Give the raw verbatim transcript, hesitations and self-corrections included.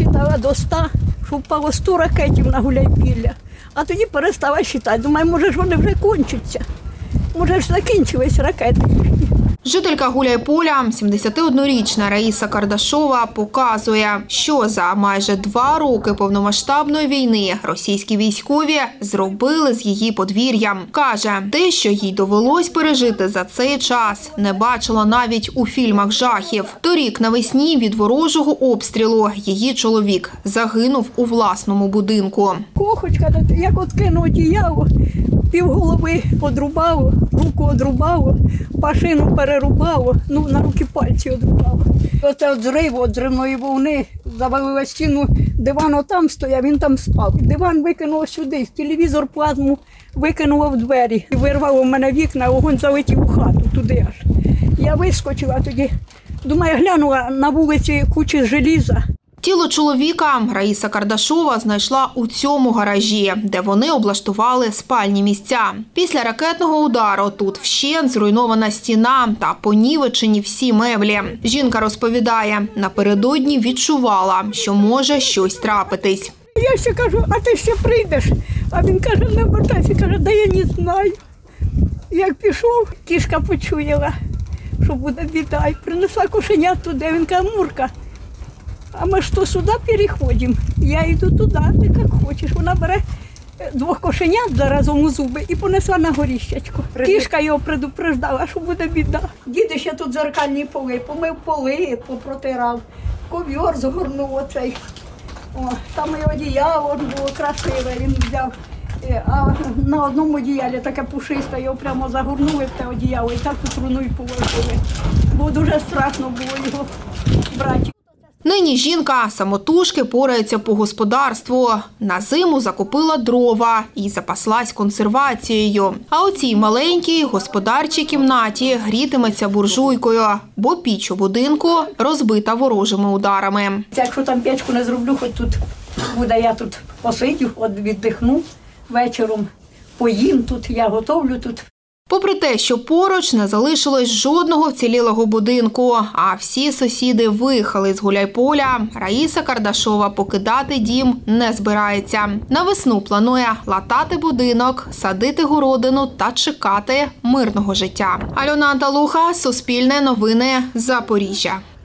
считала до ста, що впало сто ракетів на Гуляйпілля. А тоді перестала считати. Думаю, може ж вони вже кончаться. Може ж закінчились ракети. Жителька Гуляйполя, сімдесятиоднорічна Раїса Кардашова, показує, що за майже два роки повномасштабної війни російські військові зробили з її подвір'ям. Каже, те, що їй довелось пережити за цей час, не бачила навіть у фільмах жахів. Торік навесні від ворожого обстрілу її чоловік загинув у власному будинку. Кохочка, як от кинув одіяло, півголови одрубало, руку одрубало, пашину перерубало, ну на руки пальці одрубало. Оце от зриву, от зривної вовни, завалила стіну, диван отам стояв, він там спав. Диван викинуло сюди, телевізор плазму викинуло в двері. І вирвало в мене вікна, огонь залетів у хату, туди аж. Я вискочила тоді, думаю, глянула на вулиці кучі желіза. Тіло чоловіка Раїса Кардашова знайшла у цьому гаражі, де вони облаштували спальні місця. Після ракетного удару тут вщент зруйнована стіна та понівечені всі меблі. Жінка розповідає, напередодні відчувала, що може щось трапитись. Я ще кажу, а ти ще прийдеш? А він каже, не вертайся, каже, да я не знаю. Як пішов, кішка почуяла, що буде біда, і принесла кошенят туди, він каже, Мурка, а ми ж то сюди переходимо. Я йду туди, ти як хочеш. Вона бере двох кошенят заразом у зуби і понесла на горіщечко. Кішка його предупреждала, що буде біда. Діди ще тут дзеркальні поли, помив поли, попротирав, ковьор згорнув оцей. О, там і одіяло було красиве, він взяв. А на одному одіялі таке пушисте, його прямо загорнули в те одіяло і так у труну й положили. Бо дуже страшно було його брати. Нині жінка самотужки порається по господарству. На зиму закупила дрова і запаслась консервацією. А у цій маленькій господарчій кімнаті грітиметься буржуйкою, бо піч у будинку розбита ворожими ударами. Якщо там печку не зроблю, хоч тут буде, я тут посидю, от віддихну вечором, поїм тут, я готовлю тут. Попри те, що поруч не залишилось жодного вцілілого будинку, а всі сусіди виїхали з Гуляйполя, Раїса Кардашова покидати дім не збирається. На весну планує латати будинок, садити городину та чекати мирного життя. Альона Анталуха, Суспільне новини, Запоріжжя.